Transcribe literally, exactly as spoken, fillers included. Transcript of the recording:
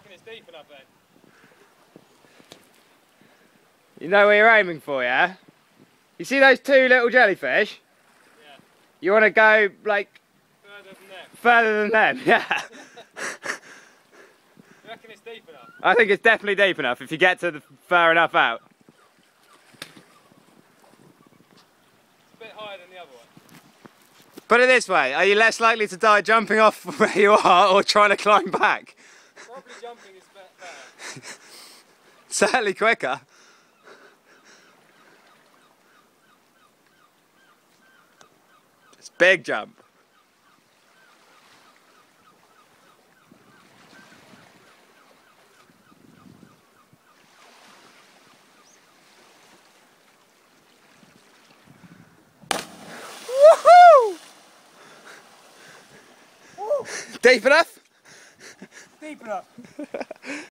reckon it's deep enough then? You know where you're aiming for, yeah? You see those two little jellyfish? Yeah. You want to go, like, Further than them? further than them, yeah. You reckon it's deep enough? I think it's definitely deep enough if you get to the far enough out. It's a bit higher than the other one. Put it this way, are you less likely to die jumping off where you are or trying to climb back? Probably jumping is better. Certainly quicker. It's a big jump. Woohoo! Deep enough? Deep enough.